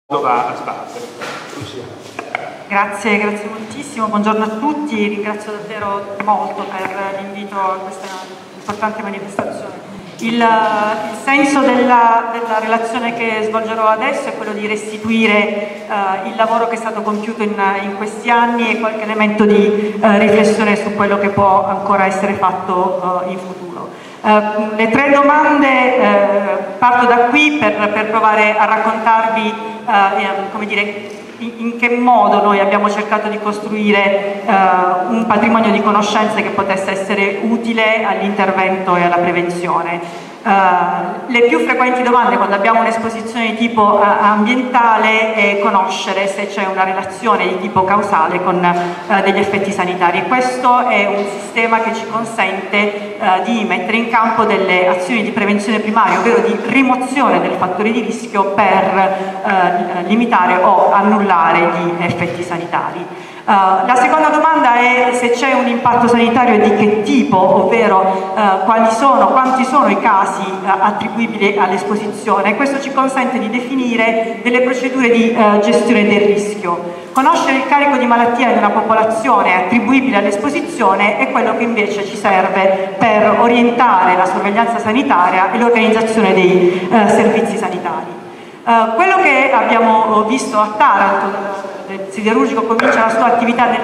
a sbattere. Grazie moltissimo, buongiorno a tutti, ringrazio davvero molto per l'invito a questa importante manifestazione. Il senso della relazione che svolgerò adesso è quello di restituire il lavoro che è stato compiuto in questi anni e qualche elemento di riflessione su quello che può ancora essere fatto in futuro. Le tre domande, parto da qui per provare a raccontarvi come dire, in che modo noi abbiamo cercato di costruire un patrimonio di conoscenze che potesse essere utile all'intervento e alla prevenzione. Le più frequenti domande quando abbiamo un'esposizione di tipo ambientale è conoscere se c'è una relazione di tipo causale con degli effetti sanitari. Questo è un sistema che ci consente di mettere in campo delle azioni di prevenzione primaria, ovvero di rimozione del fattore di rischio per limitare o annullare gli effetti sanitari. La seconda domanda è se c'è un impatto sanitario e di che tipo, ovvero quanti sono i casi attribuibili all'esposizione. Questo ci consente di definire delle procedure di gestione del rischio. Conoscere il carico di malattia in una popolazione attribuibile all'esposizione è quello che invece ci serve per orientare la sorveglianza sanitaria e l'organizzazione dei servizi sanitari. Quello che abbiamo visto a Taranto, il siderurgico comincia la sua attività nel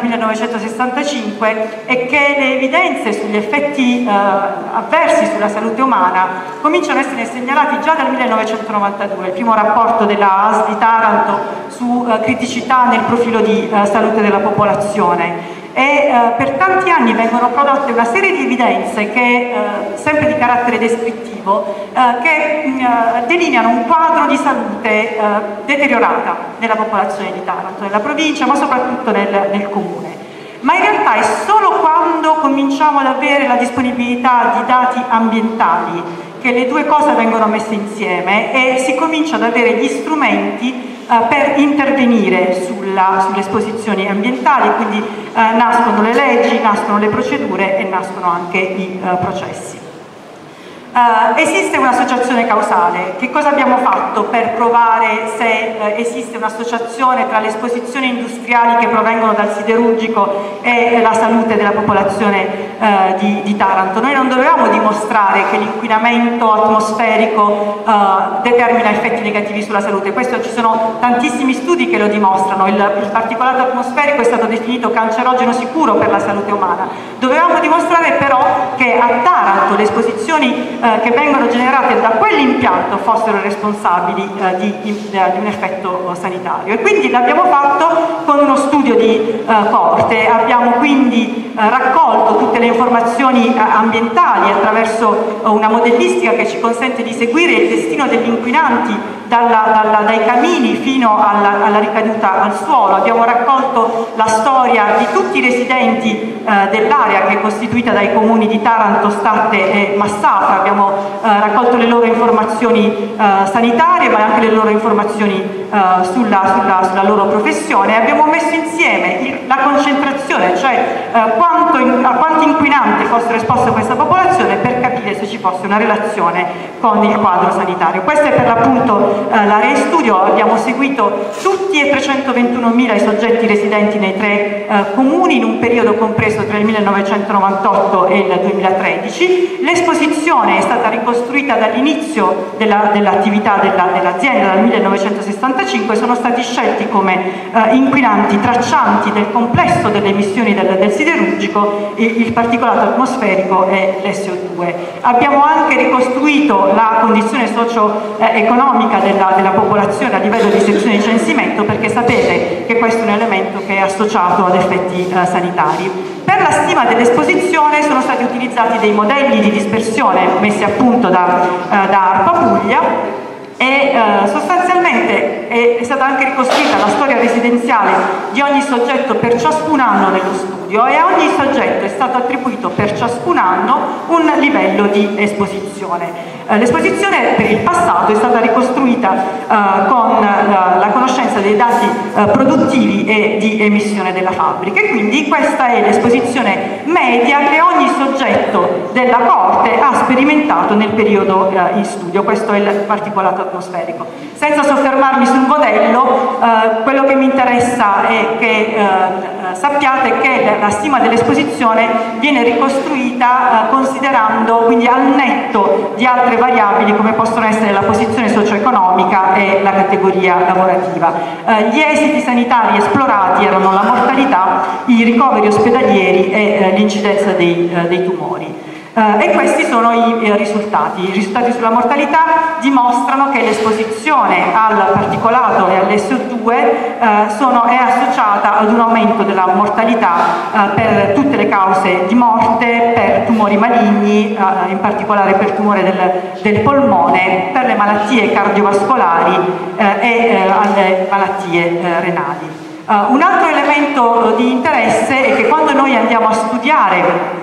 1965, è che le evidenze sugli effetti avversi sulla salute umana cominciano a essere segnalati già dal 1992, il primo rapporto della ASL di Taranto su criticità nel profilo di salute della popolazione. E per tanti anni vengono prodotte una serie di evidenze che, sempre di carattere descrittivo, che delineano un quadro di salute deteriorata nella popolazione di Taranto, nella provincia, ma soprattutto nel comune. Ma in realtà è solo quando cominciamo ad avere la disponibilità di dati ambientali che le due cose vengono messe insieme e si comincia ad avere gli strumenti per intervenire sulle esposizioni ambientali, quindi nascono le leggi, nascono le procedure e nascono anche i processi. Esiste un'associazione causale. Che cosa abbiamo fatto per provare se esiste un'associazione tra le esposizioni industriali che provengono dal siderurgico e la salute della popolazione di Taranto? Noi non dovevamo dimostrare che l'inquinamento atmosferico determina effetti negativi sulla salute. Questo ci sono tantissimi studi che lo dimostrano. Il particolato atmosferico è stato definito cancerogeno sicuro per la salute umana. Dovevamo dimostrare però che a Taranto le esposizioni che vengono generate da quell'impianto fossero responsabili di un effetto sanitario, e quindi l'abbiamo fatto con uno studio di coorte. Abbiamo quindi raccolto tutte le informazioni ambientali attraverso una modellistica che ci consente di seguire il destino degli inquinanti dai camini fino alla ricaduta al suolo. Abbiamo raccolto la storia di tutti i residenti dell'area, che è costituita dai comuni di Taranto, Statte e Massafra. Abbiamo raccolto le loro informazioni sanitarie, ma anche le loro informazioni sulla loro professione. Abbiamo messo insieme la concentrazione, cioè a quanti inquinanti fossero esposte questa popolazione, per capire se ci fosse una relazione con il quadro sanitario. Questa è per l'appunto l'area in studio. Abbiamo seguito tutti e 321.000 i soggetti residenti nei tre comuni in un periodo compreso tra il 1998 e il 2013. L'esposizione è stata ricostruita dall'inizio dell'attività dell'azienda dal 1965. Sono stati scelti come inquinanti traccianti del complesso delle emissioni del siderurgico il particolato atmosferico e l'SO2. Abbiamo anche ricostruito la condizione socio-economica della popolazione a livello di sezione di censimento, perché sapete che questo è un elemento che è associato ad effetti sanitari. Per la stima dell'esposizione sono stati utilizzati dei modelli di dispersione messi a punto da ARPA Puglia, e sostanzialmente è stata anche ricostruita la storia residenziale di ogni soggetto per ciascun anno nello studio, e a ogni soggetto è stato attribuito per ciascun anno un livello di esposizione. L'esposizione per il passato è stata ricostruita con la conoscenza dei dati produttivi e di emissione della fabbrica, e quindi questa è l'esposizione media che ogni soggetto della Corte ha sperimentato nel periodo in studio. Questo è il particolato atmosferico. Senza soffermarmi sul modello, quello che mi interessa è che sappiate che la stima dell'esposizione viene ricostruita considerando, quindi al netto di altre variabili come possono essere la posizione socio-economica e la categoria lavorativa. Gli esiti sanitari esplorati erano la mortalità, i ricoveri ospedalieri e l'incidenza dei tumori. E questi sono i risultati. I risultati sulla mortalità dimostrano che l'esposizione al particolato e all'SO2 è associata ad un aumento della mortalità per tutte le cause di morte, per tumori maligni, in particolare per tumore del polmone, per le malattie cardiovascolari e alle malattie renali. Un altro elemento di interesse è che quando noi andiamo a studiare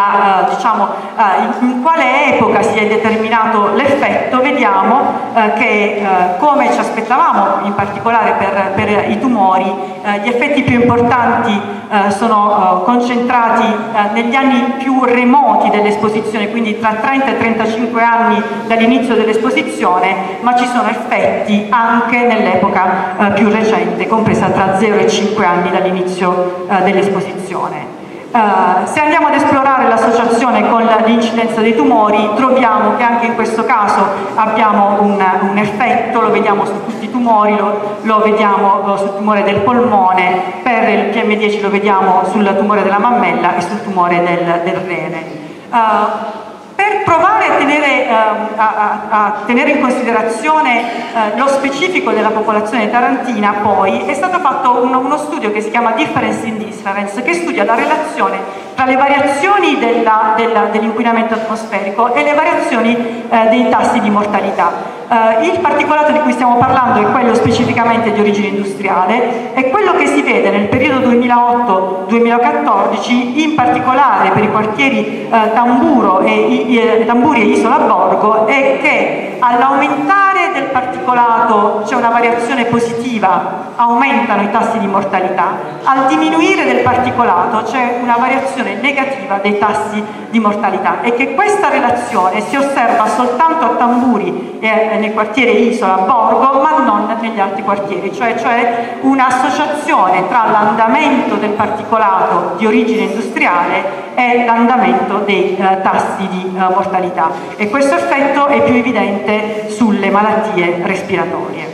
in quale epoca si è determinato l'effetto, vediamo che come ci aspettavamo, in particolare per i tumori, gli effetti più importanti sono concentrati negli anni più remoti dell'esposizione, quindi tra 30 e 35 anni dall'inizio dell'esposizione, ma ci sono effetti anche nell'epoca più recente, compresa tra 0 e 5 anni dall'inizio dell'esposizione. Se andiamo ad esplorare l'associazione con l'incidenza dei tumori, troviamo che anche in questo caso abbiamo un effetto, lo vediamo su tutti i tumori, lo vediamo sul tumore del polmone, per il PM10 lo vediamo sul tumore della mammella e sul tumore del rene. Per provare a tenere in considerazione lo specifico della popolazione tarantina, poi è stato fatto uno studio che si chiama Difference in Difference, che studia la relazione tra le variazioni dell'inquinamento atmosferico e le variazioni dei tassi di mortalità. Il particolato di cui stiamo parlando è quello specificamente di origine industriale, e quello che si vede nel periodo 2008-2014, in particolare per i quartieri Tamburi e Isola Borgo, è che all'aumentare del particolato c'è una variazione positiva, aumentano i tassi di mortalità, al diminuire del particolato c'è una variazione negativa dei tassi di mortalità, e che questa relazione si osserva soltanto a Tamburi e nel quartiere Isola Borgo, ma non negli altri quartieri, cioè un'associazione tra l'andamento del particolato di origine industriale e l'andamento dei tassi di mortalità, e questo effetto è più evidente sulle malattie respiratorie.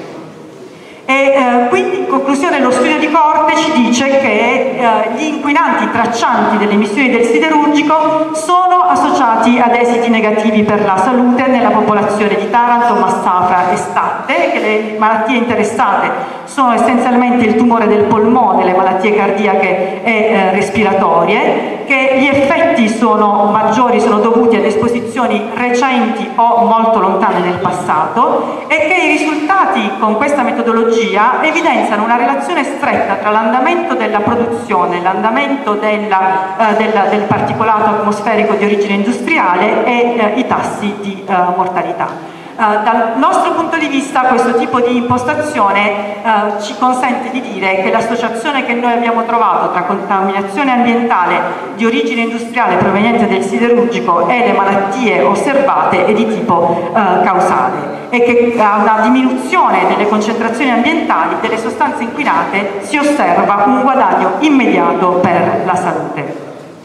E quindi in conclusione lo studio di Corte ci dice che gli inquinanti traccianti delle emissioni del siderurgico sono associati ad esiti negativi per la salute nella popolazione di Taranto, Massafra e Statte, che le malattie interessate sono essenzialmente il tumore del polmone, le malattie cardiache e respiratorie, che gli effetti sono maggiori, sono dovuti ad esposizioni recenti o molto lontane nel passato, e che i risultati con questa metodologia evidenziano una relazione stretta tra l'andamento della produzione, l'andamento del particolato atmosferico di origine industriale e i tassi di mortalità. Dal nostro punto di vista questo tipo di impostazione ci consente di dire che l'associazione che noi abbiamo trovato tra contaminazione ambientale di origine industriale proveniente del siderurgico e le malattie osservate è di tipo causale, e che a una diminuzione delle concentrazioni ambientali delle sostanze inquinate si osserva un guadagno immediato per la salute.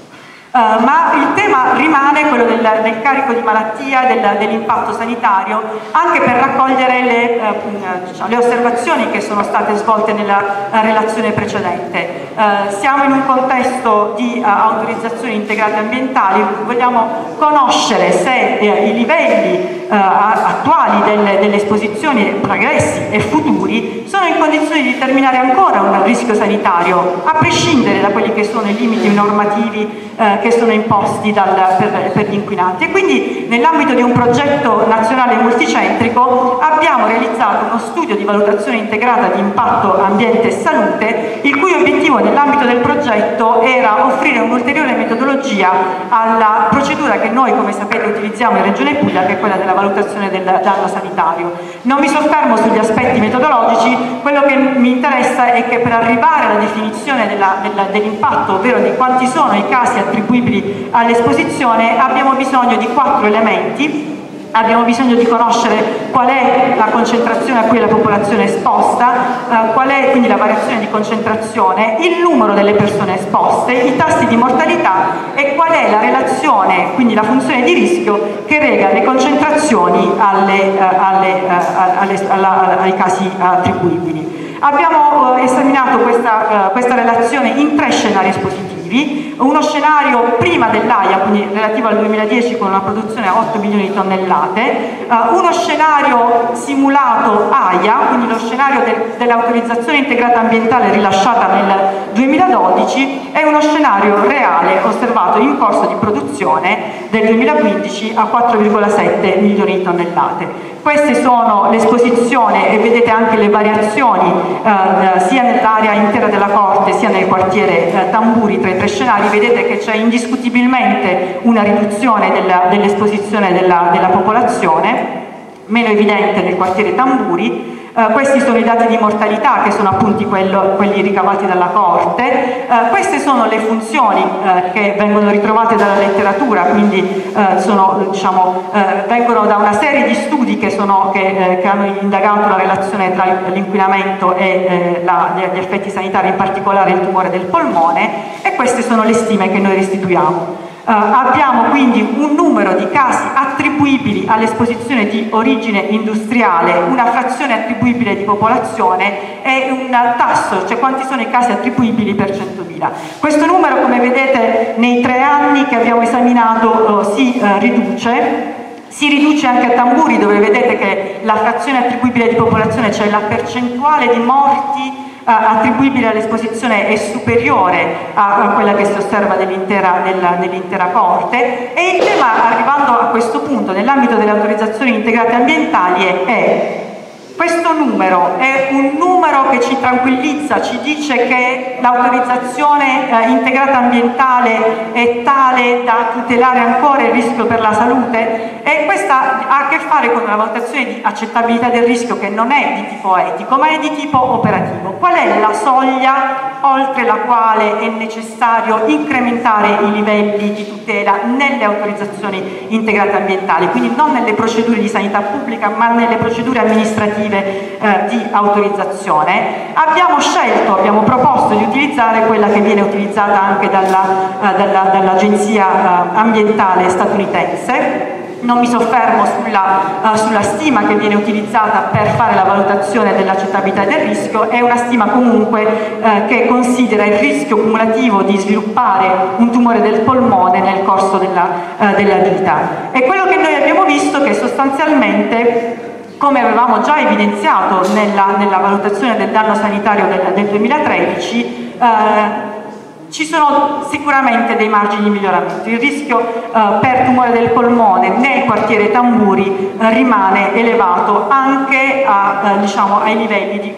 Ma il tema rimane quello del carico di malattia, dell'impatto sanitario, anche per raccogliere le osservazioni che sono state svolte nella relazione precedente. Siamo in un contesto di autorizzazioni integrate ambientali, vogliamo conoscere se i livelli attuali delle esposizioni, progressi e futuri sono in condizioni di determinare ancora un rischio sanitario, a prescindere da quelli che sono i limiti normativi che sono imposti per gli inquinanti. E quindi nell'ambito di un progetto nazionale multicentrico abbiamo realizzato uno studio di valutazione integrata di impatto ambiente e salute, il cui obiettivo nell'ambito del progetto era offrire un'ulteriore metodologia alla procedura che noi, come sapete, utilizziamo in Regione Puglia, che è quella della valutazione del danno sanitario. Non mi soffermo sugli aspetti metodologici, quello che mi interessa è che per arrivare alla definizione dell'impatto, ovvero di quanti sono i casi attribuibili all'esposizione, abbiamo bisogno di 4 elementi. Abbiamo bisogno di conoscere qual è la concentrazione a cui la popolazione è esposta, qual è quindi la variazione di concentrazione, il numero delle persone esposte, i tassi di mortalità e qual è la relazione, quindi la funzione di rischio che lega le concentrazioni ai casi attribuibili. Abbiamo esaminato questa relazione in 3 scenari espositivi. Uno scenario prima dell'AIA, quindi relativo al 2010 con una produzione a 8 milioni di tonnellate, uno scenario simulato AIA, quindi lo scenario dell'autorizzazione integrata ambientale rilasciata nel 2012 e uno scenario reale osservato in corso di produzione del 2015 a 4,7 milioni di tonnellate. Queste sono l'esposizione e vedete anche le variazioni sia nell'area intera della Corte sia nel quartiere Tamburi tra i 3 scenari. Vedete che c'è indiscutibilmente una riduzione dell'esposizione della popolazione, meno evidente nel quartiere Tamburi. Questi sono i dati di mortalità che sono appunto quelli ricavati dalla Corte. Queste sono le funzioni che vengono ritrovate dalla letteratura, quindi vengono da una serie di studi che hanno indagato la relazione tra l'inquinamento e gli effetti sanitari, in particolare il tumore del polmone, e queste sono le stime che noi restituiamo. Abbiamo quindi un numero di casi attribuibili all'esposizione di origine industriale, una frazione attribuibile di popolazione e un tasso, cioè quanti sono i casi attribuibili per 100.000. Questo numero, come vedete, nei 3 anni che abbiamo esaminato si riduce anche a Tamburi, dove vedete che la frazione attribuibile di popolazione, cioè la percentuale di morti attribuibile all'esposizione, è superiore a quella che si osserva nell'intera Corte. E il tema, arrivando a questo punto nell'ambito delle autorizzazioni integrate ambientali, è questo numero è un numero che ci tranquillizza, ci dice che l'autorizzazione integrata ambientale è tale da tutelare ancora il rischio per la salute, e questa ha a che fare con una valutazione di accettabilità del rischio che non è di tipo etico ma è di tipo operativo. Qual è la soglia oltre la quale è necessario incrementare i livelli di tutela nelle autorizzazioni integrate ambientali, quindi non nelle procedure di sanità pubblica ma nelle procedure amministrative di autorizzazione? Abbiamo proposto di utilizzare quella che viene utilizzata anche dall'Agenzia ambientale statunitense. Non mi soffermo sulla stima che viene utilizzata per fare la valutazione dell'accettabilità del rischio. È una stima comunque che considera il rischio cumulativo di sviluppare un tumore del polmone nel corso della vita. E quello che noi abbiamo visto è che sostanzialmente, come avevamo già evidenziato nella valutazione del danno sanitario del 2013, ci sono sicuramente dei margini di miglioramento. Il rischio per tumore del polmone nel quartiere Tamburi rimane elevato anche ai livelli di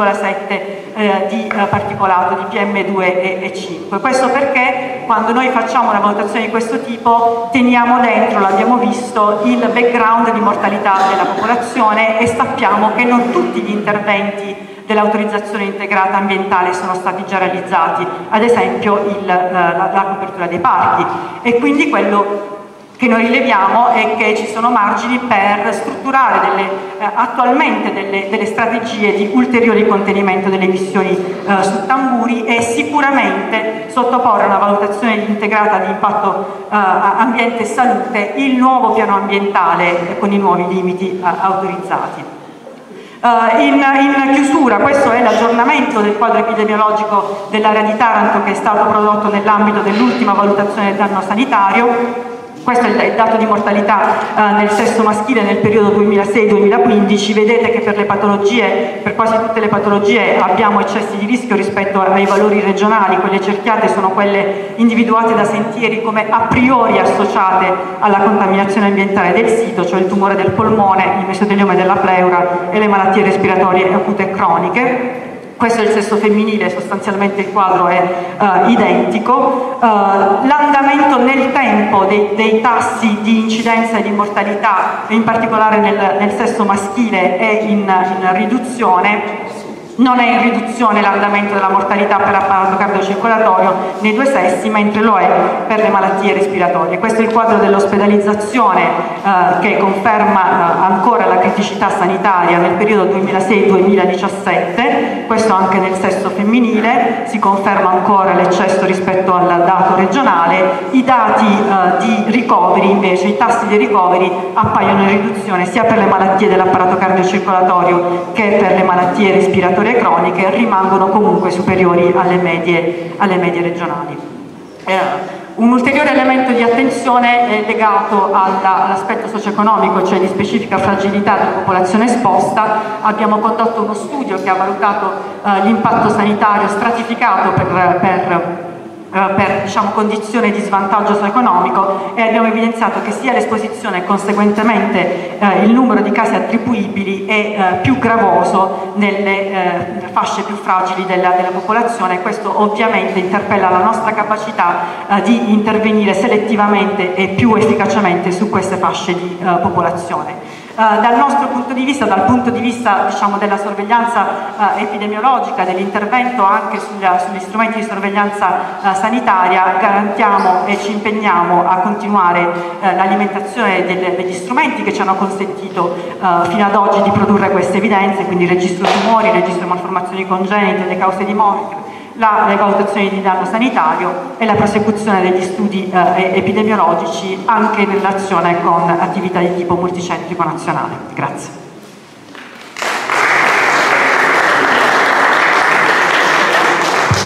1,7 di particolato di PM2 e 5. Questo perché quando noi facciamo una valutazione di questo tipo teniamo dentro, l'abbiamo visto, il background di mortalità della popolazione e sappiamo che non tutti gli interventi dell'autorizzazione integrata ambientale sono stati già realizzati, ad esempio la copertura dei parchi, e quindi quello che noi rileviamo è che ci sono margini per strutturare attualmente delle strategie di ulteriore contenimento delle emissioni su Tamburi e sicuramente sottoporre a una valutazione integrata di impatto ambiente e salute il nuovo piano ambientale con i nuovi limiti autorizzati. In chiusura, questo è l'aggiornamento del quadro epidemiologico dell'area di Taranto che è stato prodotto nell'ambito dell'ultima valutazione del danno sanitario. Questo è il dato di mortalità nel sesso maschile nel periodo 2006-2015. Vedete che per quasi tutte le patologie abbiamo eccessi di rischio rispetto ai valori regionali. Quelle cerchiate sono quelle individuate da Sentieri come a priori associate alla contaminazione ambientale del sito, cioè il tumore del polmone, il mesotelioma della pleura e le malattie respiratorie acute e croniche. questo è il sesso femminile, sostanzialmente il quadro è identico. L'andamento nel tempo dei tassi di incidenza e di mortalità, in particolare nel sesso maschile, è in riduzione. Non è in riduzione l'andamento della mortalità per apparato cardiocircolatorio nei due sessi, mentre lo è per le malattie respiratorie. Questo è il quadro dell'ospedalizzazione che conferma ancora la criticità sanitaria nel periodo 2006-2017, questo anche nel sesso femminile, si conferma ancora l'eccesso rispetto al dato regionale. I dati di ricoveri invece, i tassi di ricoveri appaiono in riduzione sia per le malattie dell'apparato cardiocircolatorio che per le malattie respiratorie croniche, rimangono comunque superiori alle medie regionali. Un ulteriore elemento di attenzione è legato all'aspetto socio-economico, cioè di specifica fragilità della popolazione esposta. Abbiamo condotto uno studio che ha valutato l'impatto sanitario stratificato per diciamo, condizione di svantaggio socio-economico, e abbiamo evidenziato che sia l'esposizione e conseguentemente il numero di casi attribuibili è più gravoso nelle fasce più fragili della popolazione. Questo ovviamente interpella la nostra capacità di intervenire selettivamente e più efficacemente su queste fasce di popolazione. Dal nostro punto di vista, dal punto di vista diciamo, della sorveglianza epidemiologica, dell'intervento anche sugli strumenti di sorveglianza sanitaria, garantiamo e ci impegniamo a continuare l'alimentazione degli strumenti che ci hanno consentito fino ad oggi di produrre queste evidenze, quindi il registro tumori, il registro malformazioni congenite, le cause di morte, le valutazioni di danno sanitario e la prosecuzione degli studi epidemiologici anche in relazione con attività di tipo multicentrico nazionale. Grazie.